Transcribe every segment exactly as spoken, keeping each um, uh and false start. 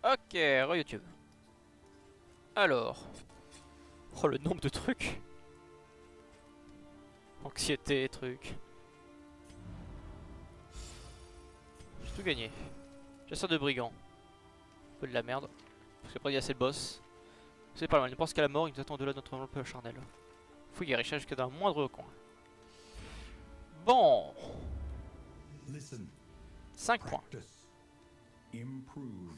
Ok, re-YouTube. Alors. Oh, le nombre de trucs. Anxiété, trucs. J'ai tout gagné. Chasseur de brigands. Un peu de la merde. Parce qu'après, il y a assez le boss. C'est pas mal. Ne pense qu'à la mort, il nous attend de là notre enveloppe charnelle. Fouille et richesse jusqu'à d'un moindre coin. Bon. cinq points. Improve.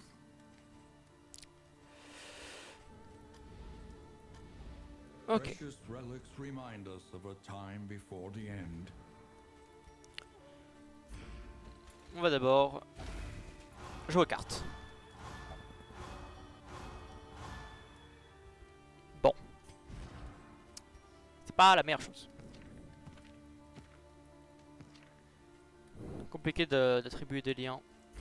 Ok. Precious relics remind us of a time before the end. On va d'abord jouer aux cartes. Bon. C'est pas la meilleure chose. Compliqué d'attribuer des liens.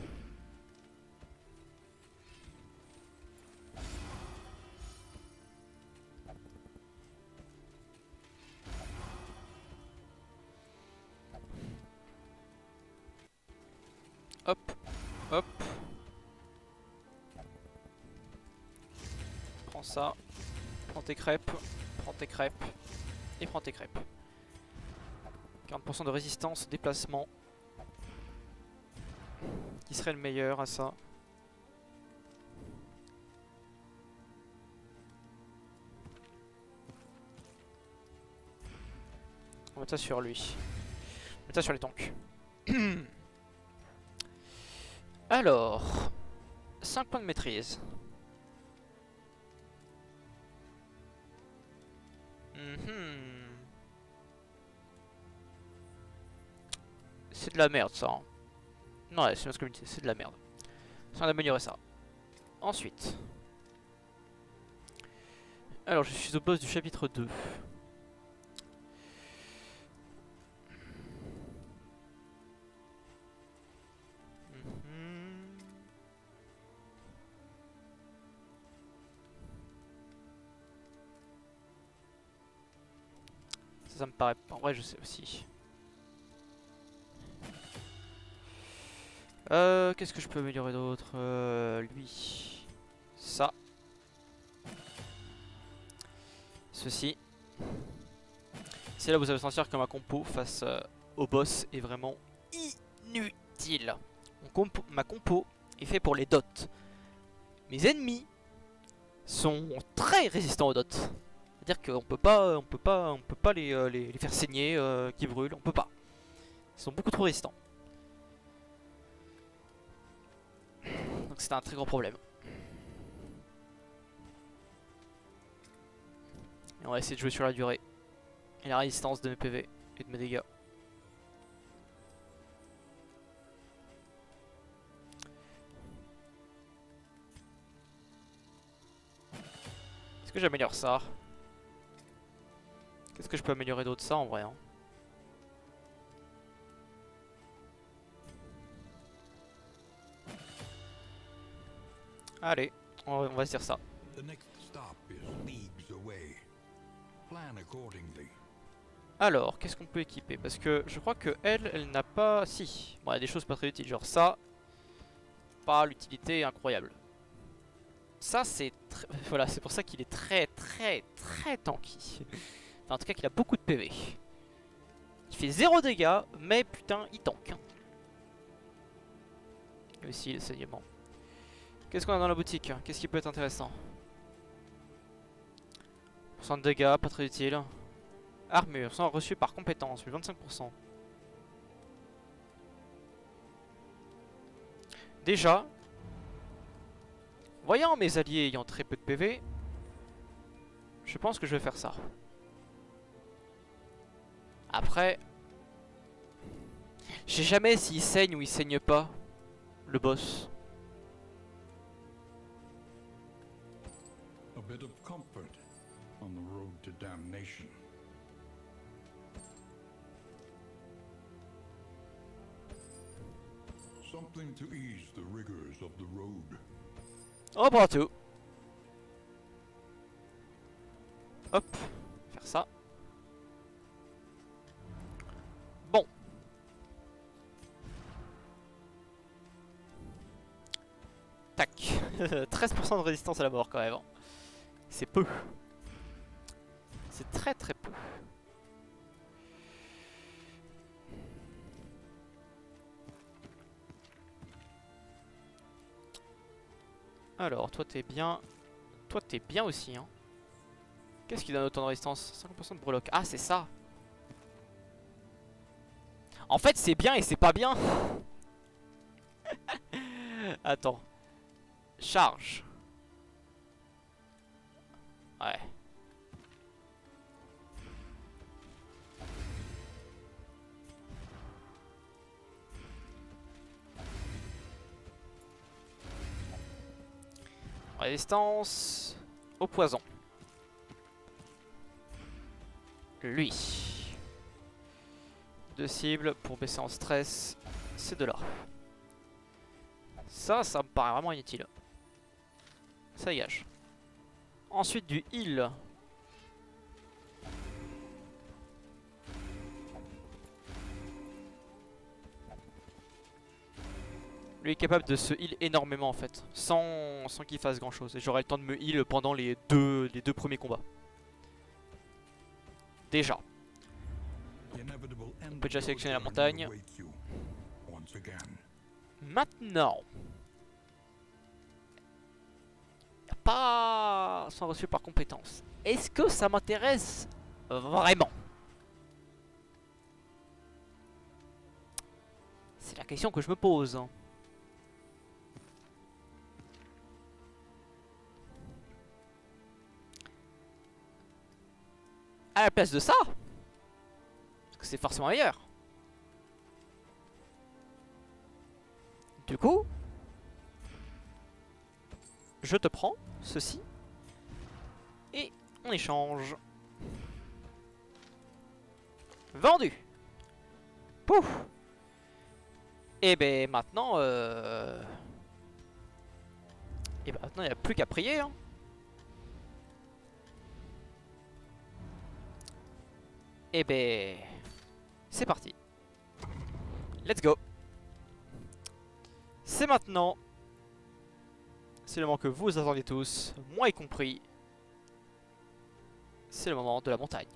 Hop, hop. Prends ça. Prends tes crêpes. Prends tes crêpes. Et prends tes crêpes. quarante pour cent de résistance, déplacement. Qui serait le meilleur à ça? On va mettre ça sur lui. On va mettre ça sur les tanks. Alors, cinq points de maîtrise. Mm-hmm. C'est de la merde ça. Hein. Non, ouais, c'est notre communauté, c'est de la merde. On va améliorer ça. Ensuite. Alors, je suis au boss du chapitre deux. Ça, ça me paraît pas. En vrai, je sais aussi. Euh, Qu'est-ce que je peux améliorer d'autre? euh, Lui. Ça. Ceci. C'est là où vous allez sentir que ma compo face euh, au boss est vraiment inutile. Mon compo, ma compo est fait pour les dots. Mes ennemis sont très résistants aux dots. C'est-à-dire qu'on peut pas, on peut pas, on peut pas les, euh, les, les faire saigner, euh, qui brûlent. On peut pas. Ils sont beaucoup trop résistants. Donc c'est un très gros problème. Et on va essayer de jouer sur la durée. Et la résistance de mes P V et de mes dégâts. Est-ce que j'améliore ça? Qu'est-ce que je peux améliorer d'autre ça en vrai hein? Allez, on va, on va se dire ça. The next stop is leagues away. Plan accordingly. Alors, qu'est-ce qu'on peut équiper? Parce que je crois que elle, elle n'a pas... Si, bon, il y a des choses pas très utiles, genre ça. Pas l'utilité incroyable. Ça, c'est... Très... Voilà, c'est pour ça qu'il est très, très, très tanky. Enfin, en tout cas, qu'il a beaucoup de P V. Il fait zéro dégâts, mais putain, il tank. Et aussi, le saignement. Qu'est-ce qu'on a dans la boutique? Qu'est-ce qui peut être intéressant? pour cent de dégâts, pas très utile. Armure, sans reçu par compétence, plus vingt-cinq pour cent. Déjà, voyant mes alliés ayant très peu de P V, je pense que je vais faire ça. Après, je sais jamais s'il saigne ou il saigne pas, le boss. A bit of comfort on the road to damnation. Something to ease the rigors of the road. Oh, pour tout. Hop, faire ça. Bon. Tac. treize pour cent de résistance à la mort quand même. C'est peu. C'est très très peu. Alors, toi t'es bien. Toi t'es bien aussi, hein. Qu'est-ce qui donne autant de résistance? cinquante pour cent de breloque. Ah, c'est ça. En fait, c'est bien et c'est pas bien. Attends. Charge. Ouais. Résistance au poison. Lui. Deux cibles pour baisser en stress. C'est de là. Ça, ça me paraît vraiment inutile. Ça dégage. Ensuite du heal. Lui est capable de se heal énormément en fait. Sans, sans qu'il fasse grand chose. Et j'aurai le temps de me heal pendant les deux, les deux premiers combats. Déjà. On peut déjà sélectionner la montagne. Maintenant. Pas sans reçu par compétence. Est-ce que ça m'intéresse vraiment? C'est la question que je me pose. À la place de ça, parce que c'est forcément meilleur. Du coup, je te prends ceci et on échange. Vendu. Pouf. Et ben maintenant, euh... et ben maintenant il n'y a plus qu'à prier. Hein. Et ben, c'est parti. Let's go. C'est maintenant. C'est le moment que vous attendez tous, moi y compris. C'est le moment de la montagne.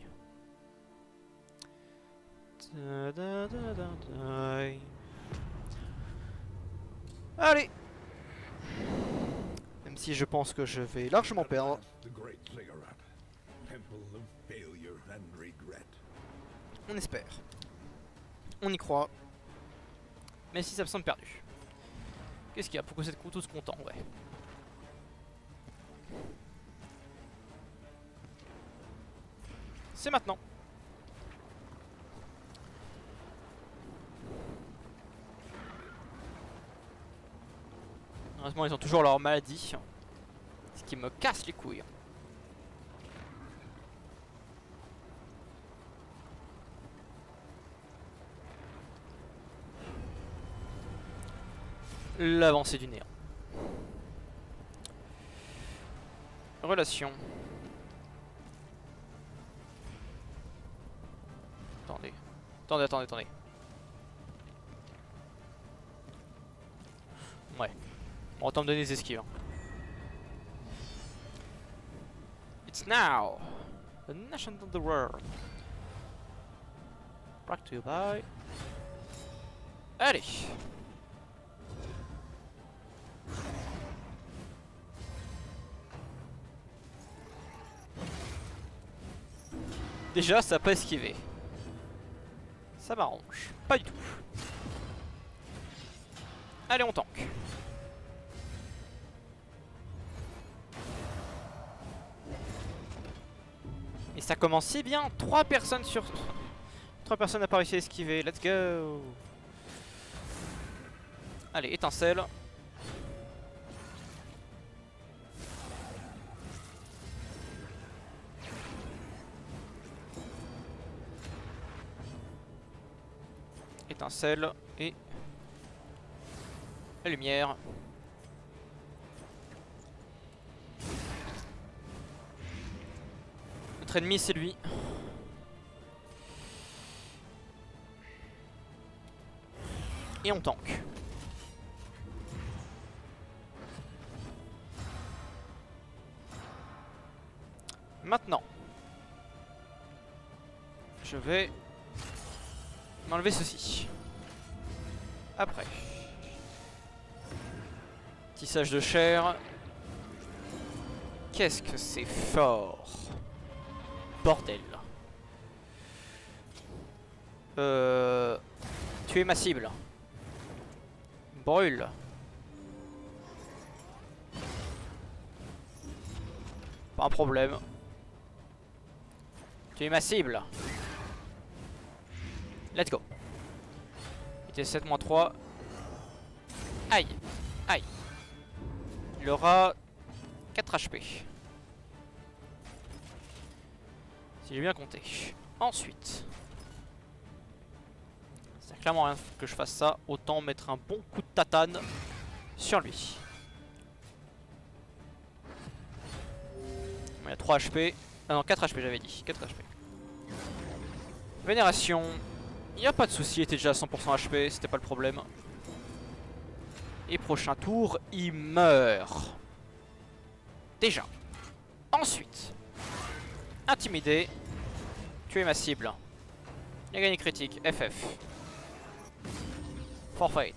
Allez. Même si je pense que je vais largement perdre. On espère. On y croit. Mais si ça me semble perdu. Qu'est-ce qu'il y a? Pourquoi vous êtes tous contents? Ouais. C'est maintenant. Heureusement ils ont toujours leur maladie. Ce qui me casse les couilles. L'avancée du néant. Relation. Attendez. Attendez, attendez, attendez. Ouais. On va t'en donner des esquives. Hein. It's now. The nation of the world. Brought to you by... Allez. Déjà, ça n'a pas esquivé. Ça m'arrange. Pas du tout. Allez, on tank. Et ça commence si bien. Trois personnes sur... Trois personnes n'ont pas réussi à esquiver. Let's go. Allez, étincelle. Étincelle et la lumière. Notre ennemi c'est lui. Et on tank. Maintenant, je vais m'enlever ceci. Après, tissage de chair. Qu'est-ce que c'est fort. Bordel. Euh... Tuer ma cible. Brûle. Pas un problème. Tuer ma cible. Let's go. Vitesse sept moins trois. Aïe. Aïe. Il aura quatre H P. Si j'ai bien compté. Ensuite. Ça sert clairement rien que je fasse ça. Autant mettre un bon coup de tatane sur lui. Il y a trois H P. Ah non, quatre H P j'avais dit. quatre H P. Vénération. Il n'y a pas de souci, il était déjà à cent pour cent H P, c'était pas le problème. Et prochain tour, il meurt. Déjà. Ensuite. Intimider. Tuer ma cible. Il a gagné critique. F F. Forfait.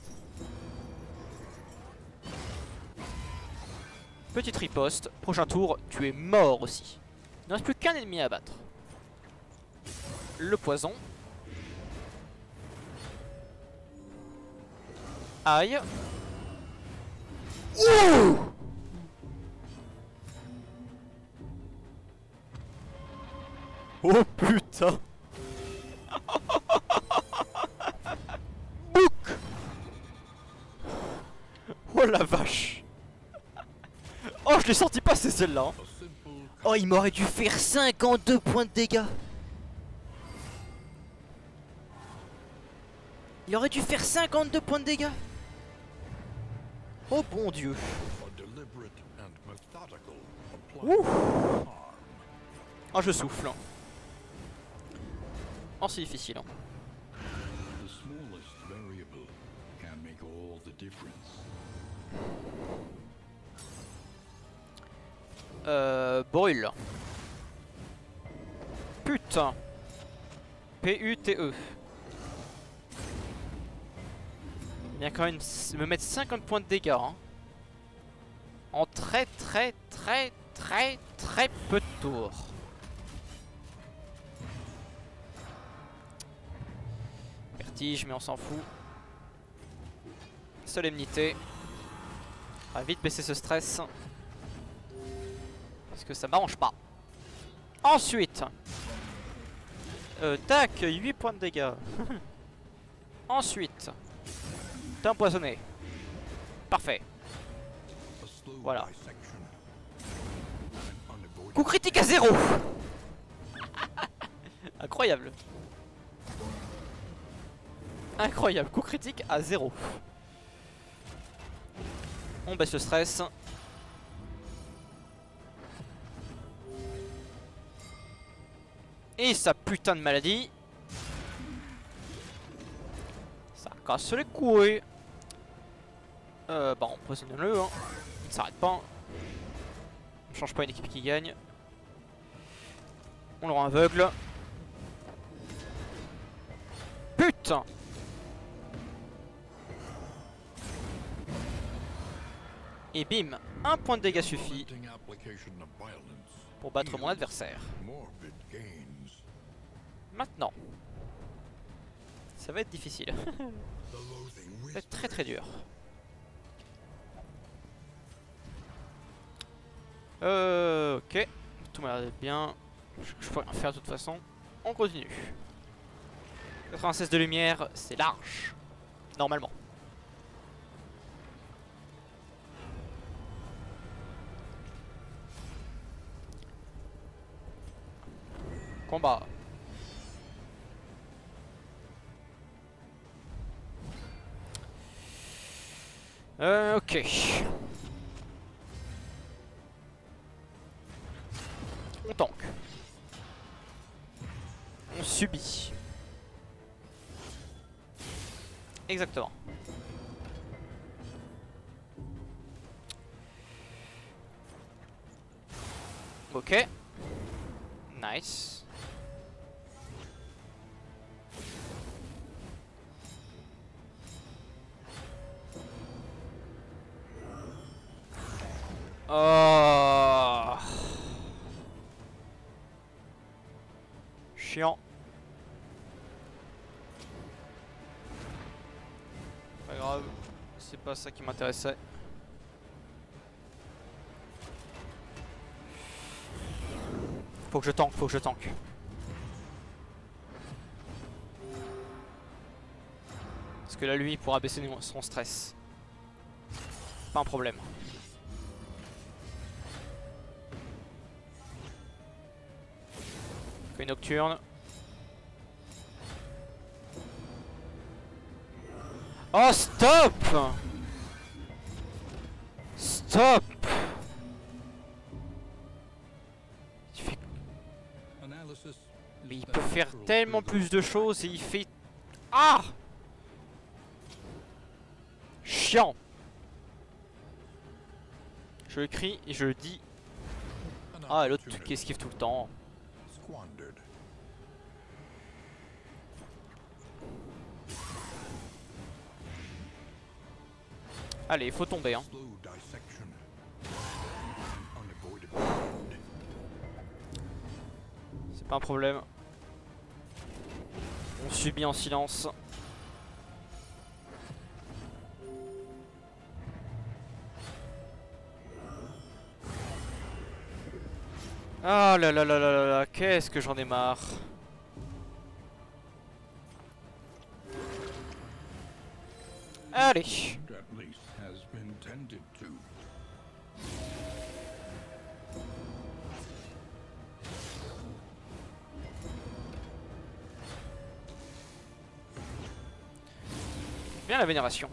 Petite riposte. Prochain tour, tu es mort aussi. Il ne reste plus qu'un ennemi à battre. Le poison. Aïe. Ouh! Oh putain. Bouc. Oh la vache. Oh je l'ai senti passer celle-là hein. Oh il m'aurait dû faire cinquante-deux points de dégâts. Il aurait dû faire cinquante-deux points de dégâts. Oh bon Dieu. Ouh. Oh je souffle. Oh c'est difficile hein. Euh... Brûle. Putain. P U T E. Il vient quand même me mettre cinquante points de dégâts hein. En très très très très très peu de tours. Vertige mais on s'en fout. Solennité. On va vite baisser ce stress. Parce que ça m'arrange pas. Ensuite. Euh, tac, huit points de dégâts. Ensuite. T'es empoisonné. Parfait. Voilà. Coup critique à zéro. Incroyable. Incroyable. Coup critique à zéro. On baisse le stress. Et sa putain de maladie. Ça casse les couilles. Euh, bah empoisonne-le hein. Il ne s'arrête pas. On change pas une équipe qui gagne. On le rend aveugle. Putain. Et bim, un point de dégâts suffit pour battre mon adversaire. Maintenant, ça va être difficile. Ça va être très très dur. Euh, ok, tout m'a l'air d'être bien. Je, je peux rien faire de toute façon. On continue. quatre-vingt-seize de lumière, c'est large. Normalement. Combat. Euh, ok. On tank. On subit. Exactement. Ok. Nice. Oh. Chiant. Pas grave, c'est pas ça qui m'intéressait. Faut que je tank, faut que je tank. Parce que là lui il pourra baisser son stress. Pas un problème. Feuille nocturne. Oh stop! Stop! Tu fais... Mais il peut faire tellement plus de choses et il fait... Ah! Chiant! Je le crie et je le dis. Ah l'autre qui esquive tout le temps. Allez, il faut tomber hein. C'est pas un problème. On subit en silence. Ah là là là là là là, qu'est-ce que j'en ai marre. Allez. Bien la vénération.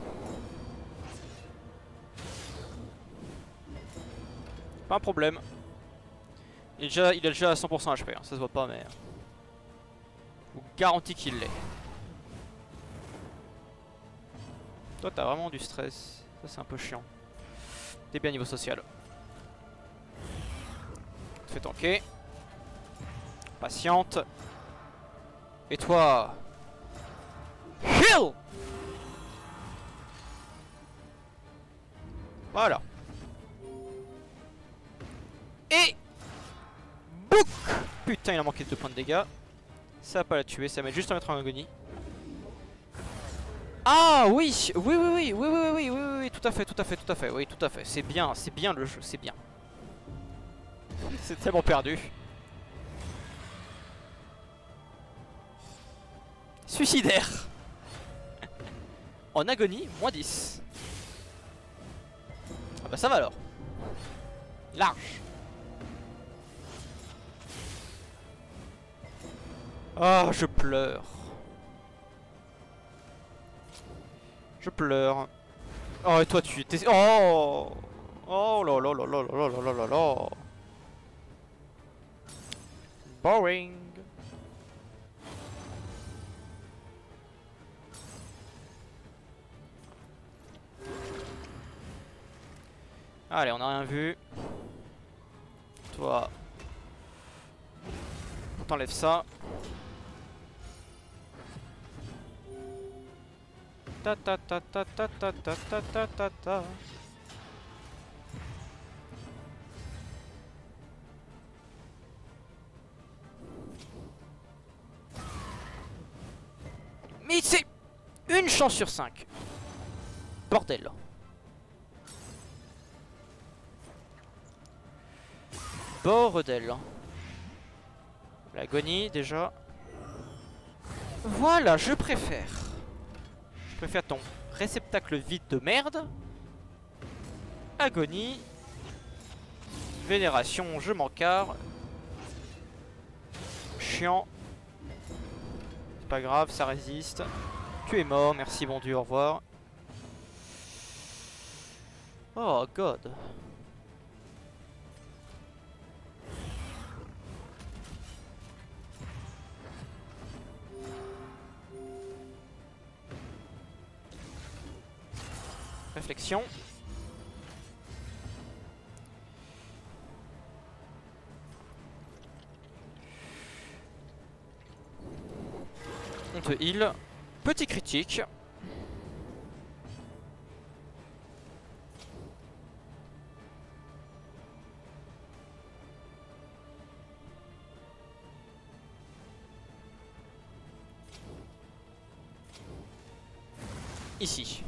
Pas un problème. Il est déjà, il est déjà à cent pour cent H P, hein. Ça se voit pas mais... Je vous garantis qu'il l'est. Toi t'as vraiment du stress. Ça c'est un peu chiant. T'es bien niveau social. Tu fais tanker. Patiente. Et toi... Heal! Voilà. Et... Bouk! Putain, il a manqué de deux points de dégâts. Ça va pas la tuer, ça va juste à mettre en agonie. Ah oui, oui, oui, oui, oui, oui, oui, oui, oui, oui, tout à fait, tout à fait, tout à fait, oui, tout à fait. C'est bien, c'est bien le jeu, c'est bien. C'est tellement perdu. Suicidaire. En agonie, moins dix. Ah bah ça va alors. Large. Ah, oh, je pleure. Je pleure. Oh, et toi tu étais... Oh. Oh là là là là là là là là là. Boring. Allez, on a rien vu. Toi, on t'enlève ça. Ta ta ta ta ta ta ta ta ta ta ta. Mais c'est une chance sur cinq. Bordel. Bordel. L'agonie déjà. Voilà, je préfère. Je préfère ton réceptacle vide de merde. Agonie. Vénération, je m'en carre. Chiant. C'est pas grave, ça résiste. Tu es mort, merci bon Dieu, au revoir. Oh god. Réflexion. On te heal. Petit critique. Ici.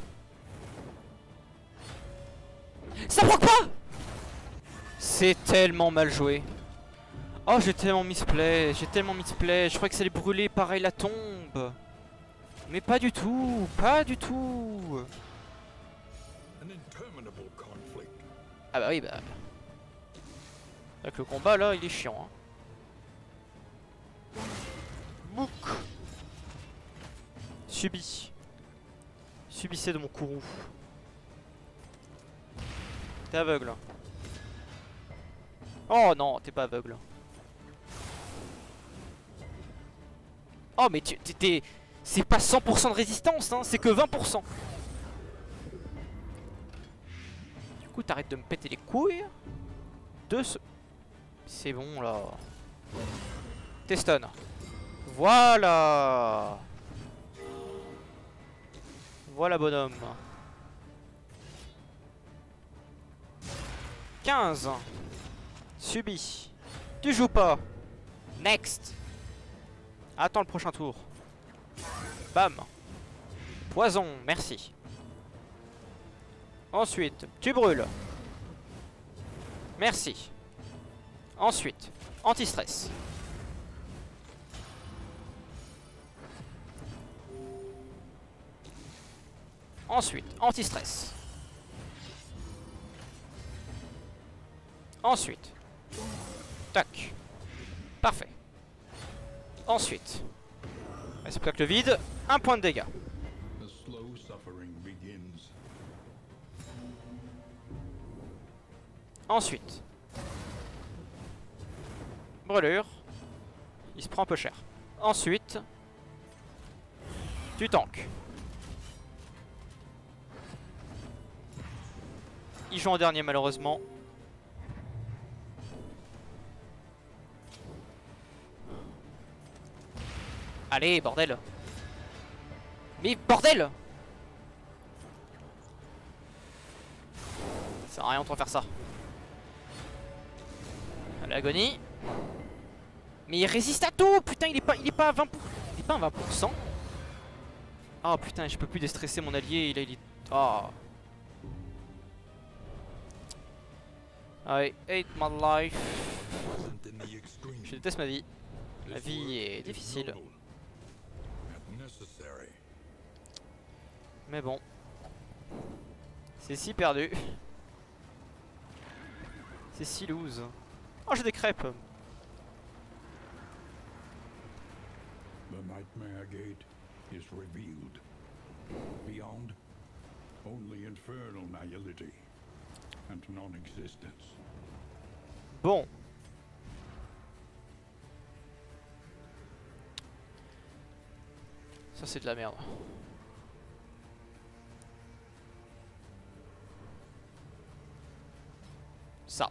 Ça proc pas. C'est tellement mal joué. Oh, j'ai tellement misplay, j'ai tellement misplay. Je croyais que ça allait brûler pareil la tombe. Mais pas du tout, pas du tout. An interminable conflict. Ah bah oui, bah. Avec le combat là, il est chiant. Hein. Mouk. Subi. Subissez de mon courroux. T'es aveugle. Oh non, t'es pas aveugle. Oh mais tu t'es... C'est pas cent pour cent de résistance, hein, c'est que vingt pour cent. Du coup t'arrêtes de me péter les couilles. De ce... C'est bon là. T'es stun. Voilà. Voilà bonhomme. quinze. Subi. Tu joues pas. Next. Attends le prochain tour. Bam. Poison, merci. Ensuite, tu brûles. Merci. Ensuite, anti-stress. Ensuite, anti-stress. Ensuite. Tac. Parfait. Ensuite. Spectacle vide. Un point de dégâts. The slow suffering begins. Ensuite. Brûlure. Il se prend un peu cher. Ensuite. Tu tankes. Il joue en dernier malheureusement. Allez, bordel. Mais bordel. Ça sert à rien de faire ça. L'agonie. Mais il résiste à tout. Putain, il est pas, il est pas à vingt pour cent. Il est pas à vingt pour cent. Oh putain, je peux plus déstresser mon allié. Là, il est... Oh. I hate my life. Sent in the extreme. Je déteste ma vie. Ma This vie work est is difficile. noble and necessary. Mais bon. C'est si perdu. C'est si loose. Oh, j'ai des crêpes. The Nightmare Gate is revealed. Beyond, only infernal nihility and non-existence. Bon. Ça c'est de la merde. Ça.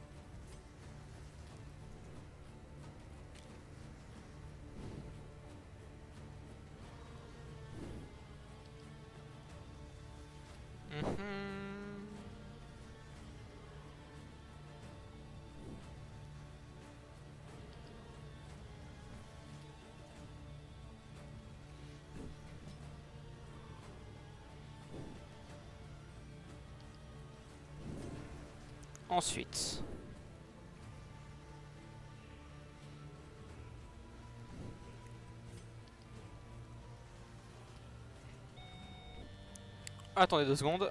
Mhm. Ensuite. Attendez deux secondes.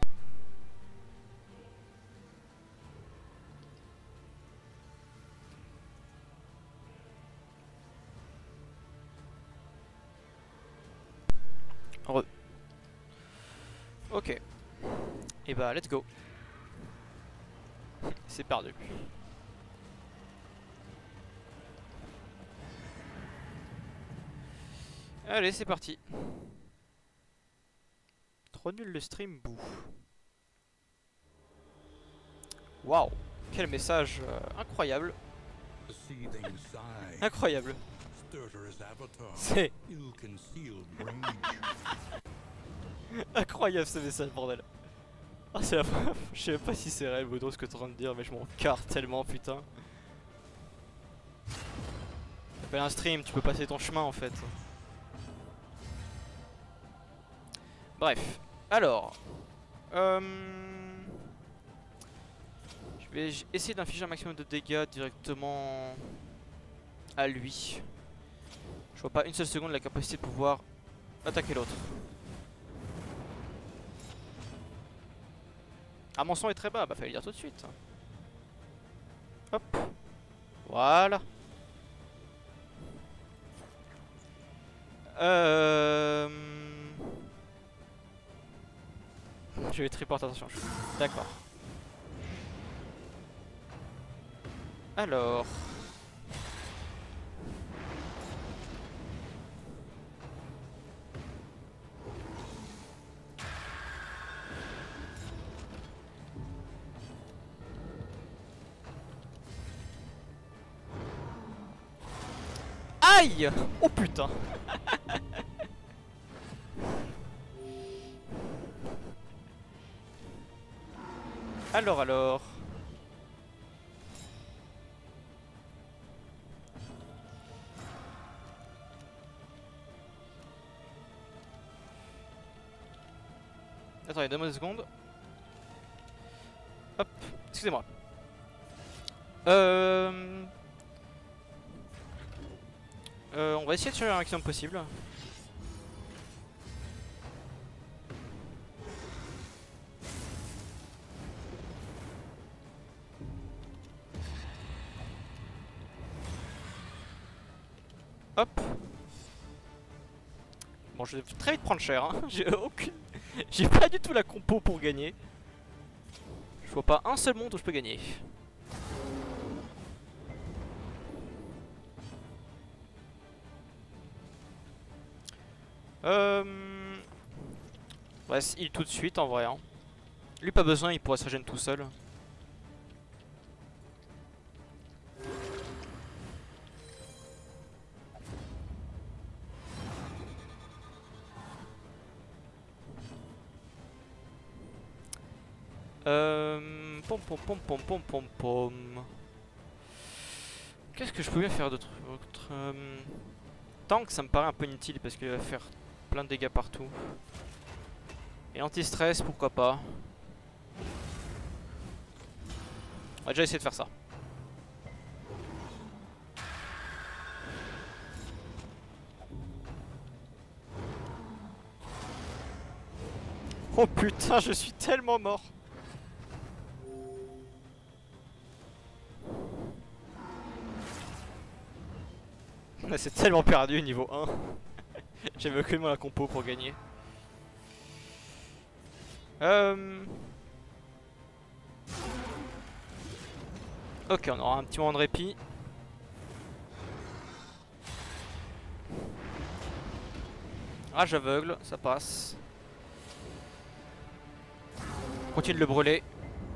Re. Ok. Et bah let's go. C'est perdu. Allez, c'est parti. Trop nul le stream, bouh. Waouh, quel message euh, incroyable. A seething sigh Incroyable. stertorous avatar. C'est Ill-concealed rage. incroyable ce message, bordel. Ah, c'est la première fois. Je sais même pas si c'est réel, Bodo, ce que t'es en train de dire, mais je m'en carre tellement, putain. T'appelles un stream, tu peux passer ton chemin en fait. Bref, alors. Euh... Je vais essayer d'infliger un maximum de dégâts directement à lui. Je vois pas une seule seconde la capacité de pouvoir attaquer l'autre. Ah, mon son est très bas, bah fallait le dire tout de suite. Hop. Voilà. Euh... Je vais triporter, attention. D'accord. Alors... Aïe! Oh putain! Alors alors... Attendez, donne-moi deux secondes. Hop, excusez-moi. Euh... Euh, on va essayer de tuer un maximum possible. Hop. Bon, je vais très vite prendre cher, hein. J'ai aucune... J'ai pas du tout la compo pour gagner. Je vois pas un seul monde où je peux gagner. Euh... Ouais, il tout de suite en vrai, hein. Lui pas besoin, il pourra se régénérer tout seul. Euh... Pom pom pom pom pom pom pom. Qu'est-ce que je peux bien faire d'autre? euh... Tank, ça me paraît un peu inutile parce qu'il va faire plein de dégâts partout. Et anti-stress, pourquoi pas. On va déjà essayer de faire ça. Oh putain, je suis tellement mort. C'est tellement perdu niveau un. J'avais aucunement la compo pour gagner. Euh... Ok, on aura un petit moment de répit. Rage aveugle, ça passe. On continue de le brûler.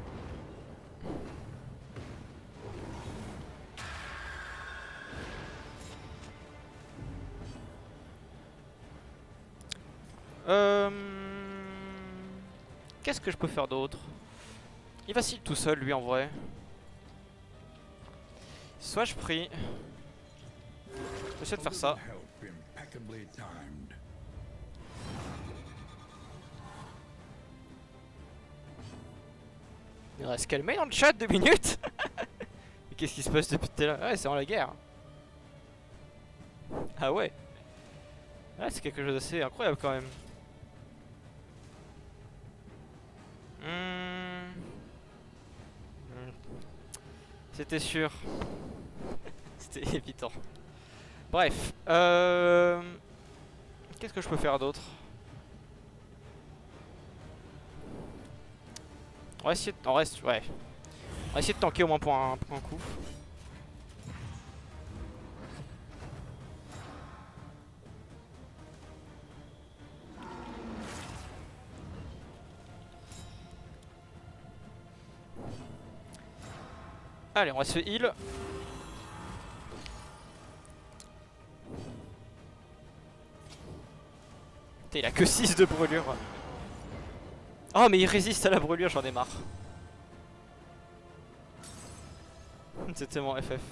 Euh... Qu'est-ce que je peux faire d'autre? Il vacille tout seul lui en vrai. Soit je prie. J'essaie de faire ça. Il va se calmer dans le chat deux minutes. Mais qu'est-ce qui se passe depuis tout à l'heure? Ouais, c'est en la guerre. Ah ouais. Ouais, c'est quelque chose d'assez incroyable quand même. Hmm. Hmm. C'était sûr. C'était évident. Bref. Euh... Qu'est-ce que je peux faire d'autre? On va essayer de... On reste... Ouais. On va essayer de tanker au moins pour un, pour un coup. Allez, on va se heal. Il a que six de brûlure. Oh mais il résiste à la brûlure, j'en ai marre. C'est tellement F F.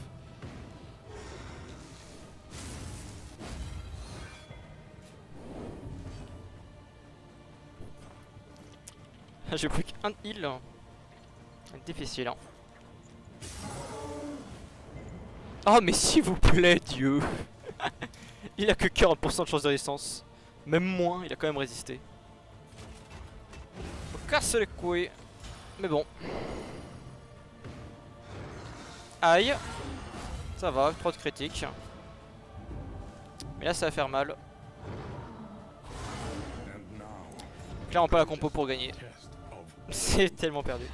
J'ai plus qu'un heal. Difficile hein. Oh mais s'il vous plaît Dieu. Il a que quarante pour cent de chance de résistance. Même moins, il a quand même résisté. Faut casser les couilles. Mais bon. Aïe. Ça va, trois de critique. Mais là ça va faire mal. Clairement pas la compo pour gagner. C'est tellement perdu.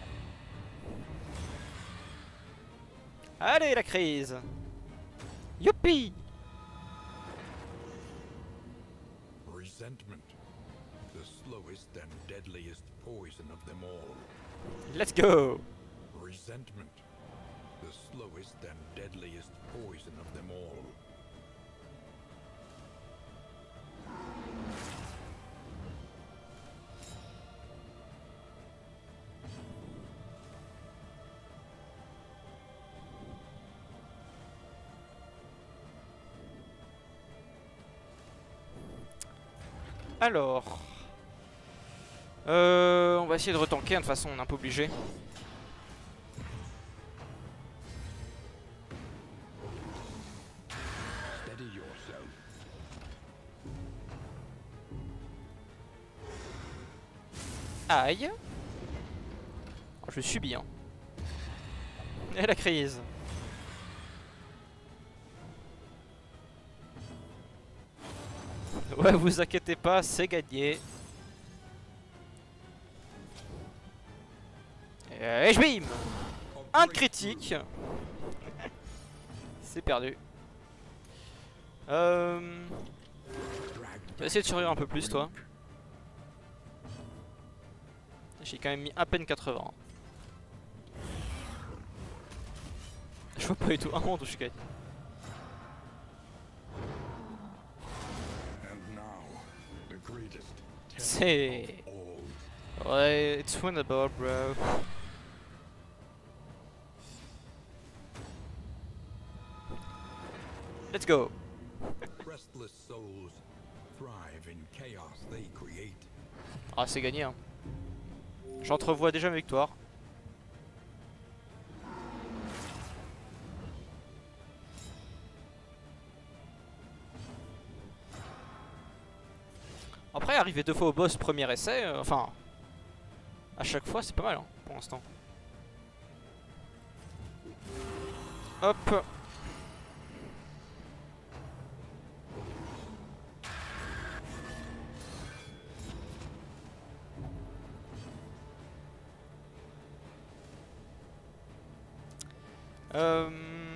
Allez la crise. Youpi. Resentment, the slowest and deadliest poison of them all. Let's go. Resentment, the slowest and deadliest poison of them all. Alors, euh, on va essayer de retanker, de toute façon on est un peu obligé. Steady yourself. Aïe. Oh, je subis hein. Et la crise. Ouais, vous inquiétez pas, c'est gagné. Et je bim. Un de critique. C'est perdu. Euh... Tu vas essayer de survivre un peu plus toi. J'ai quand même mis à peine quatre-vingts. Je vois pas du tout un monde où je gagne. C'est... Ouais, it's winnable bro. Let's go. Restless souls thrive in chaos they create. Ah c'est gagné hein. J'entrevois déjà ma victoire. Après arriver deux fois au boss premier essai, euh, enfin à chaque fois c'est pas mal hein, pour l'instant. Hop. Euh...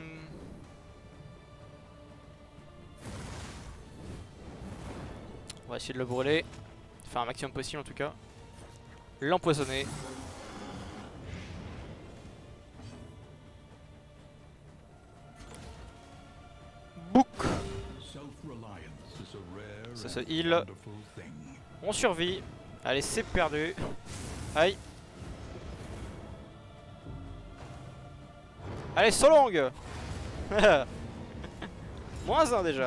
On va essayer de le brûler. Faire un maximum possible en tout cas. L'empoisonner. Bouk. Ça se heal. On survit. Allez c'est perdu. Aïe. Allez Solong. Moins un déjà.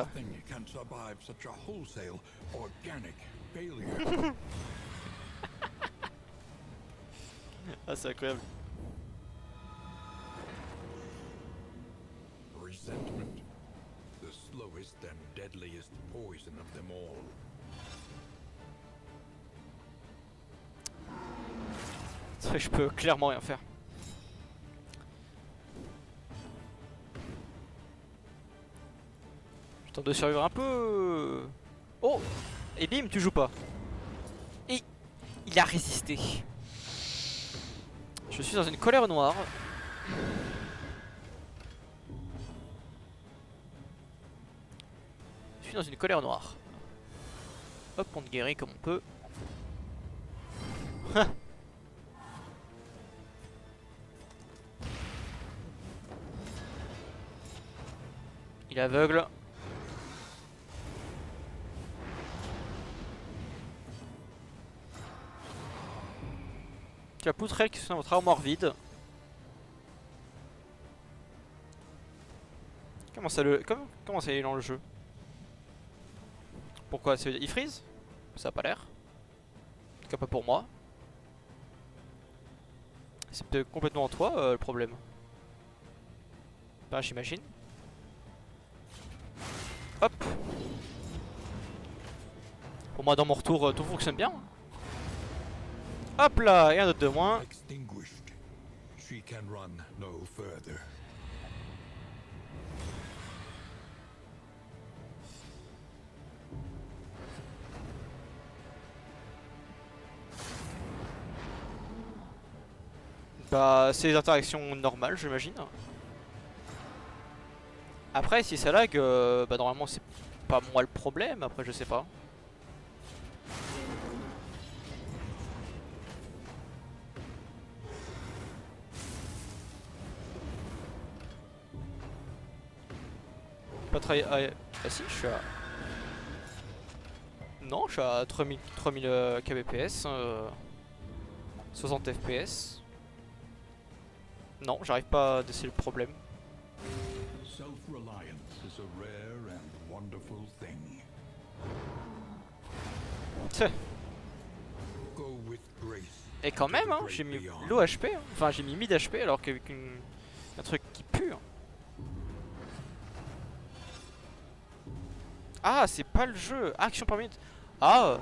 Ah c'est incroyable. Resentment, the slowest and deadliest poison of them all. C'est vrai que je peux clairement rien faire. Je tente de survivre un peu. Oh. Et bim, tu joues pas. Et il a résisté. Je suis dans une colère noire. Je suis dans une colère noire. Hop, on te guérit comme on peut. Il est aveugle. la poutrelle qui soutient votre armoire vide. Comment ça le. Comment, comment ça il est dans le jeu? Pourquoi? Il freeze? Ça a pas l'air. En tout cas pas pour moi. C'est peut-être complètement toi euh, le problème. Ben j'imagine. Hop. Pour moi dans mon retour euh, tout fonctionne bien. Hop là, et un autre de moins. Extinguished. She can run no further. Bah c'est des interactions normales j'imagine. Après si ça lag, euh, bah normalement c'est pas moi le problème, après je sais pas. Pas très... Ah, ah si je suis à... Non je suis à trois mille kbps, euh, soixante F P S. Non, j'arrive pas à déceler le problème. Self-reliance is a rare and wonderful thing. Tch. Go with grace. Et quand même, hein, j'ai mis low H P, hein. Enfin j'ai mis mid H P alors qu'avec une... un truc qui pue. Hein. Ah, c'est pas le jeu. Action par minute. Ah.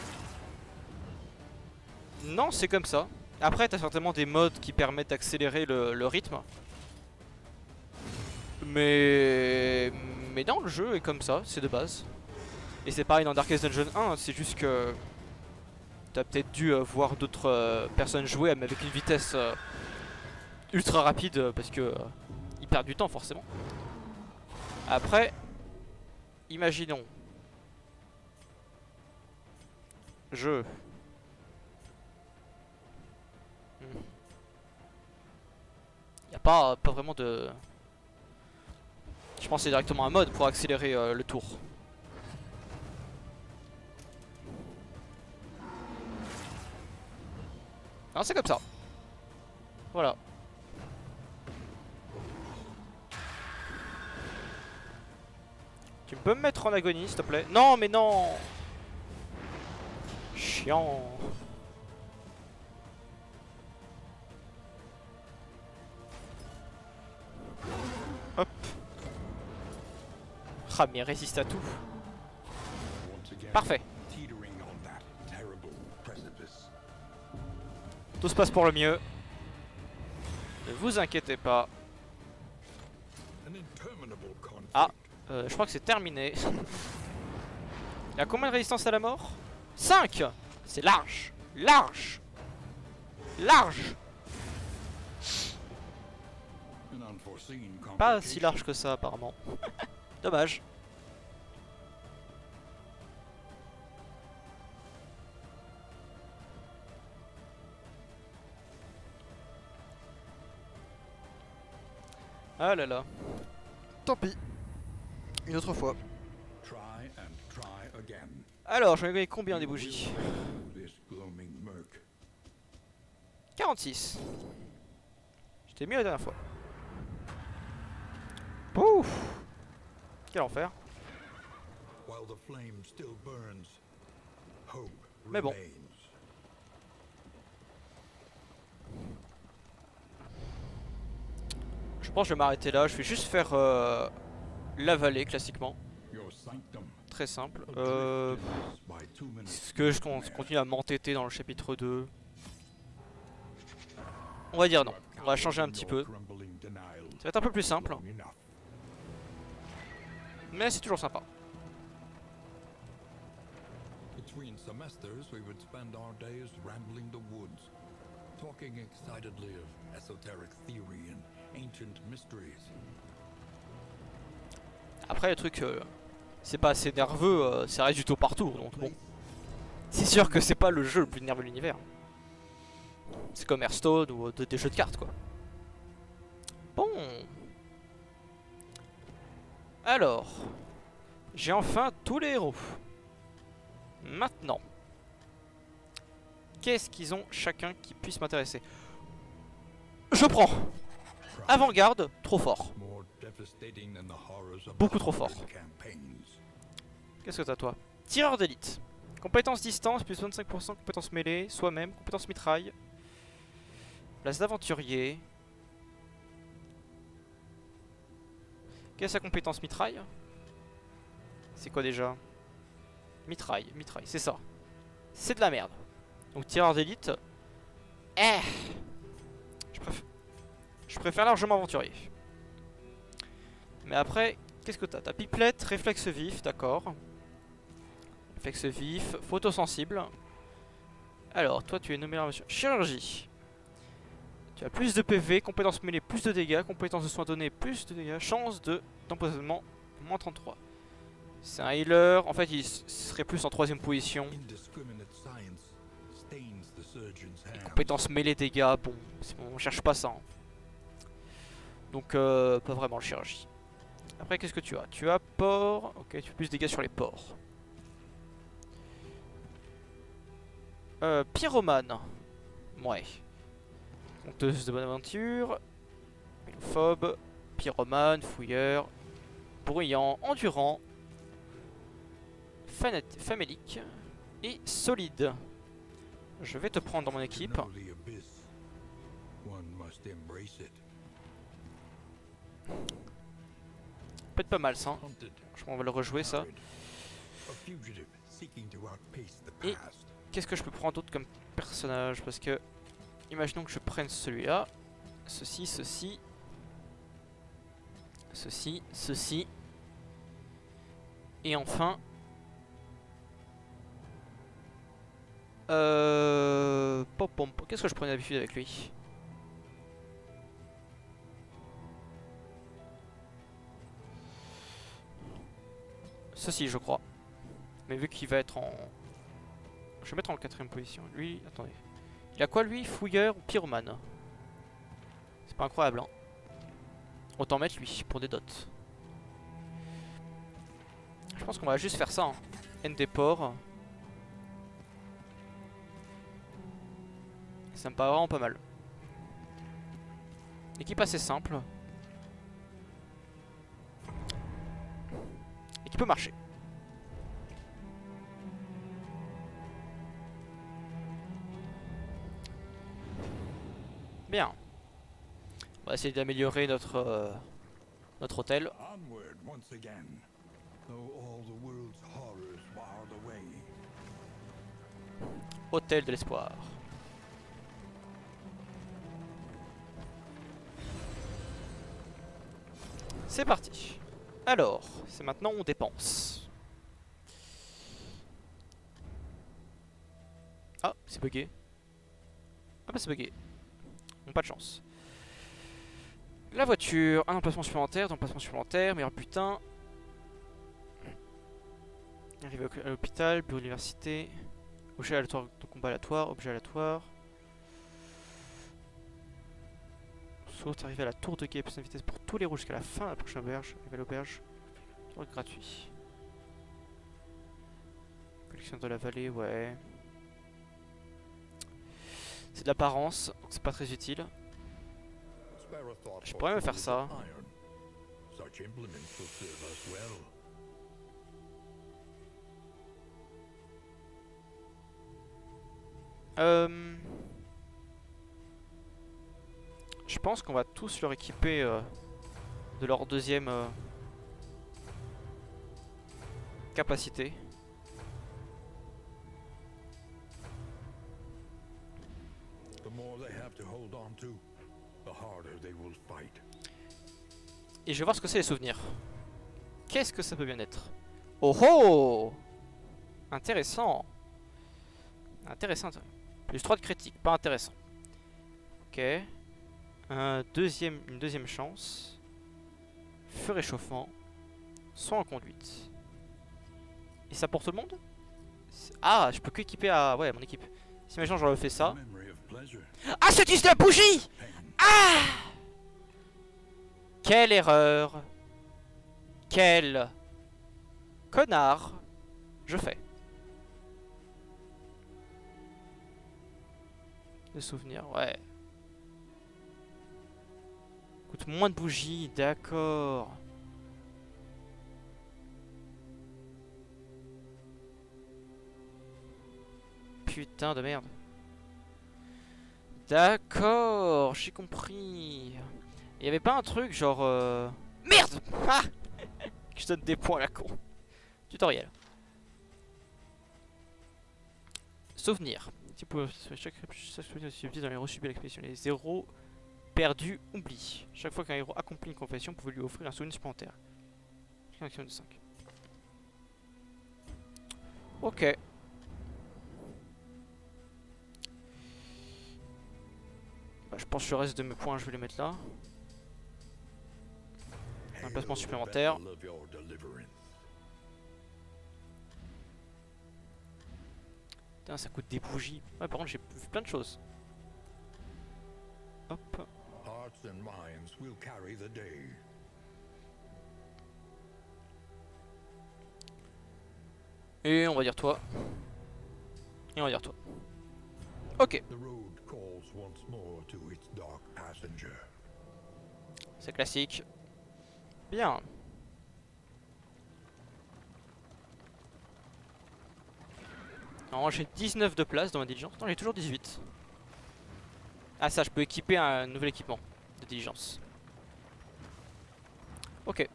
Non, c'est comme ça. Après, t'as certainement des modes qui permettent d'accélérer le, le rythme. Mais... Mais non, le jeu est comme ça, c'est de base. Et c'est pareil dans Darkest Dungeon un, c'est juste que... T'as peut-être dû euh, voir d'autres euh, personnes jouer, mais avec une vitesse euh, ultra rapide, euh, parce que... Euh, ils perdent du temps, forcément. Après... Imaginons... Je... Y a pas, pas vraiment de... Je pense que c'est directement un mode pour accélérer euh, le tour. Non, c'est comme ça. Voilà. Tu peux me mettre en agonie s'il te plaît? Non mais non. Chiant. Hop. Ah mais résiste à tout. Parfait. Tout se passe pour le mieux. Ne vous inquiétez pas. Ah, euh, je crois que c'est terminé. Il y a combien de résistance à la mort? Cinq. C'est large. Large. Large. Pas si large que ça apparemment. Dommage. Ah là là. Tant pis. Une autre fois. Alors, j'en ai gagné combien des bougies? quarante-six. J'étais mieux la dernière fois. Pouf. Quel enfer. Mais bon. Je pense que je vais m'arrêter là. Je vais juste faire euh, la vallée classiquement. Très simple. Euh, Est-ce que je continue à m'entêter dans le chapitre deux? On va dire non. On va changer un petit peu. Ça va être un peu plus simple. Mais c'est toujours sympa. Between semesters, we would spend our days rambling the woods, talking excitedly of esoteric theory and ancient mysteries. Après, le truc, euh, c'est pas assez nerveux, euh, ça reste du tout partout, donc bon. C'est sûr que c'est pas le jeu le plus nerveux de l'univers. C'est comme Hearthstone ou de, des jeux de cartes, quoi. Bon. Alors, j'ai enfin tous les héros. Maintenant, Qu'est-ce qu'ils ont chacun qui puisse m'intéresser? Je prends. Avant-garde, trop fort. Beaucoup trop fort. Qu'est-ce que t'as toi? Tireur d'élite. Compétence distance, plus vingt-cinq pour cent, compétence mêlée, soi-même, compétence mitraille. Place d'aventurier. Quelle est sa compétence mitraille? C'est quoi déjà? Mitraille, mitraille, c'est ça. C'est de la merde. Donc tireur d'élite. Eh je, préf... je préfère largement aventurier. Mais après, qu'est-ce que t'as? T'as pipelette, réflexe vif, d'accord. Réflexe vif, photosensible. Alors, toi tu es nommé sur chirurgie. Tu as plus de P V, compétence mêlée, plus de dégâts, compétence de soins donnés, plus de dégâts, chance de d'empoisonnement, moins trente-trois. C'est un healer, en fait il serait plus en troisième position. Et compétence mêlée, dégâts, bon, on cherche pas ça. Hein. Donc euh, pas vraiment le chirurgie. Après qu'est-ce que tu as? Tu as porc, ok, tu fais plus de dégâts sur les porcs. Euh, pyromane, ouais. Conteuse de bonne aventure, mélophobe, pyromane, fouilleur, bruyant, endurant, famélique et solide. Je vais te prendre dans mon équipe. Peut-être pas mal ça. Hein. Je crois qu'on va le rejouer ça. Et qu'est-ce que je peux prendre d'autre comme personnage? Parce que imaginons que je prenne celui-là, ceci, ceci, ceci, ceci, et enfin, euh, pom pom pom. Qu'est-ce que je prenais d'habitude avec lui? Ceci, je crois. Mais vu qu'il va être en, je vais mettre en quatrième position. Lui, attendez. Il a quoi lui? Fouilleur ou pyromane? C'est pas incroyable hein. Autant mettre lui pour des dots. Je pense qu'on va juste faire ça hein. N des ports. Ça me paraît vraiment pas mal. Équipe assez simple. Et qui peut marcher. Bien. On va essayer d'améliorer notre euh, notre hôtel. Hôtel de l'espoir. C'est parti. Alors, c'est maintenant on dépense. Ah, c'est bugué. Ah bah c'est bugué. Bon, pas de chance. La voiture, un emplacement supplémentaire, un emplacement supplémentaire, meilleur butin. Arrivé à l'hôpital, bureau de l'université. Objet aléatoire de combat aléatoire, objet aléatoire. Saute, arrivé à la tour de guet, plus de vitesse pour tous les rouges jusqu'à la fin de la prochaine auberge. Arrivé à l'auberge. Tour gratuit. Collection de la vallée, ouais. C'est de l'apparence, donc c'est pas très utile. Je pourrais me faire ça. Euh... Je pense qu'on va tous leur équiper euh, de leur deuxième euh, capacité. Et je vais voir ce que c'est les souvenirs. Qu'est-ce que ça peut bien être? Oh oh! Intéressant. Intéressant. Plus trois de critique, pas intéressant. Ok. Un deuxième, une deuxième chance. Feu réchauffant. Soin en conduite. Et ça pour tout le monde? Ah, je peux que équiper à... Ouais, mon équipe. Si maintenant j'aurais fait ça. Ah, c'est de la bougie! Ah! Quelle erreur! Quel connard je fais. De souvenirs, ouais. Coûte moins de bougies, d'accord. Putain de merde. D'accord, j'ai compris. Il y avait pas un truc genre... Euh... Merde. Ah que je donne des points à la con. Tutoriel. Souvenir. Si pour chaque souvenir subtil dans les héros subis à l'expédition, les héros perdus oublient. Chaque fois qu'un héros accomplit une confession, vous pouvez lui offrir un souvenir supplémentaire. Un maximum de cinq. Ok. Bah, je pense que le reste de mes points, je vais les mettre là. Un placement supplémentaire. Putain, ça coûte des bougies. Ouais, par contre, j'ai vu plein de choses. Hop. Et on va dire toi. Et on va dire toi. Ok. C'est classique. Bien. Alors j'ai dix-neuf de place dans ma diligence. Non, j'ai toujours dix-huit. Ah ça, je peux équiper un nouvel équipement de diligence. Ok.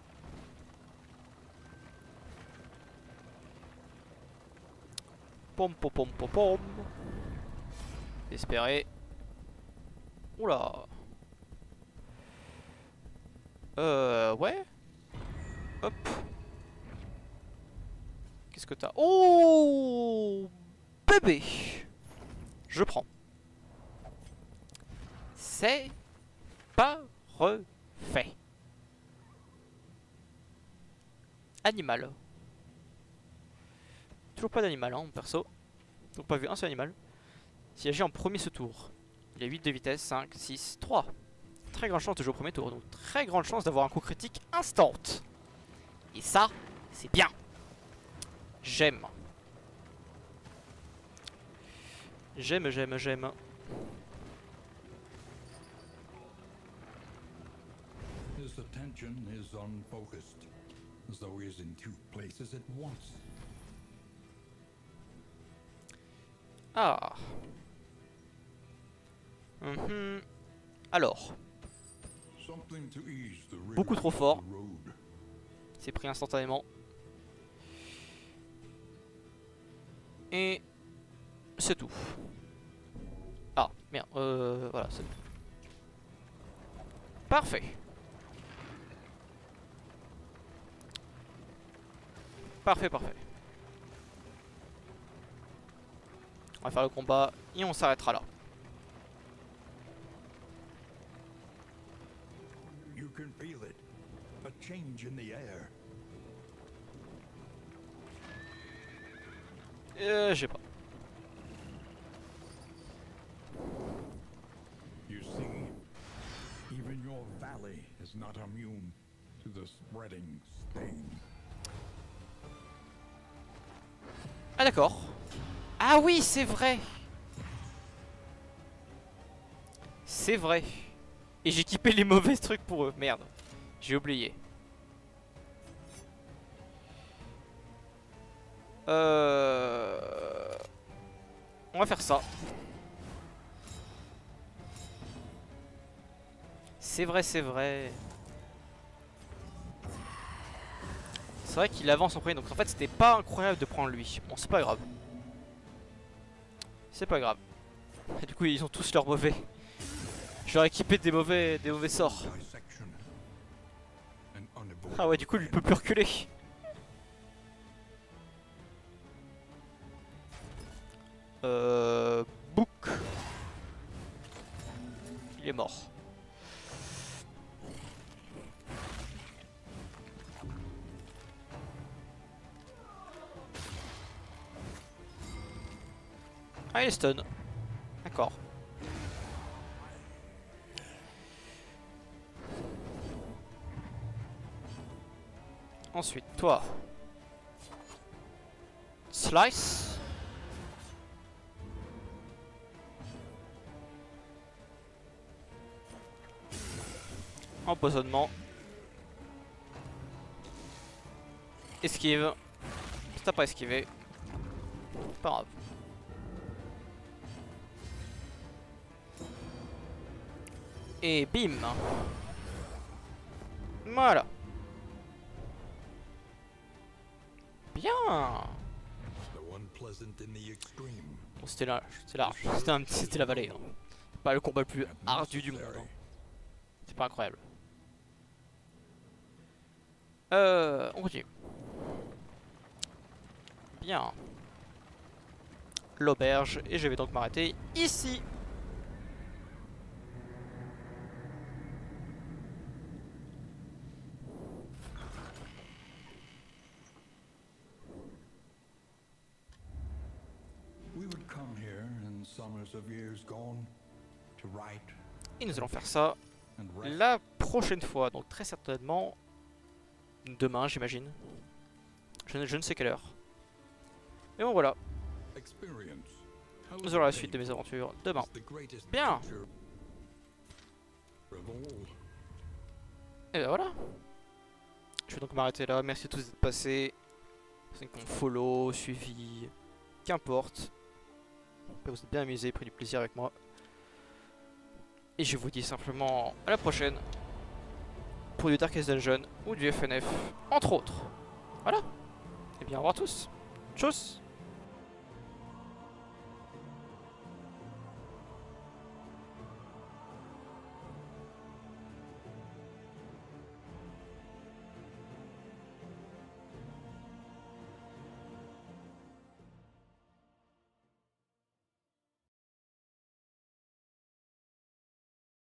Pom pom pom pom pom. Espérer. Oula. Euh ouais. Hop. Qu'est-ce que t'as? Oh bébé. Je prends. C'est pas refait. Animal. Toujours pas d'animal hein, perso. Donc pas vu un seul animal. S'il agit en premier ce tour. Il a huit de vitesse, cinq, six, trois. Très grande chance de jouer au premier tour. Donc très grande chance d'avoir un coup critique instant. Et ça, c'est bien. J'aime. J'aime, j'aime, j'aime. His attention is unfocused, as though he is in two places at once. Ah. Mm-hmm. Alors. Beaucoup trop fort. C'est pris instantanément. Et c'est tout. Ah, merde. Euh, voilà, c'est tout. Parfait. Parfait, parfait. On va faire le combat et on s'arrêtera là. You can feel it. A change in the air. Euh, j'ai pas. You see, even your valley is not immune to the spreading stain. Ah d'accord. Ah oui, c'est vrai. C'est vrai. Et j'ai équipé les mauvais trucs pour eux. Merde. J'ai oublié. Euh... On va faire ça. C'est vrai, c'est vrai. C'est vrai qu'il avance en premier. Donc en fait, c'était pas incroyable de prendre lui. Bon, c'est pas grave. C'est pas grave. Et du coup, ils ont tous leurs mauvais. Je leur ai équipé des mauvais, des mauvais sorts. Ah ouais, du coup, lui il peut plus reculer. Euh... Book. Il est mort. Ah, il est stun. D'accord. Ensuite, toi. Slice. Empoisonnement. Esquive. Si t'as pas esquivé, pas grave. Et bim. Voilà. Bien. Bon, c'était large, c'était large. C'était un petit, c'était la vallée. Hein. Pas le combat le plus ardu du monde. Hein. C'est pas incroyable. Euh, on continue. Bien. L'auberge. Et je vais donc m'arrêter ici. Et nous allons faire ça la prochaine fois. Donc très certainement demain, j'imagine. Je, ne- je ne sais quelle heure. Mais bon voilà. Nous aurons la suite de mes aventures demain. Bien. Et ben voilà. Je vais donc m'arrêter là. Merci à tous d'être passés. Ceux qui ont follow, suivi, qu'importe. Vous êtes bien amusés, pris du plaisir avec moi. Et je vous dis simplement à la prochaine pour du Darkest Dungeon ou du F N F, entre autres. Voilà. Et bien au revoir tous. Tchuss.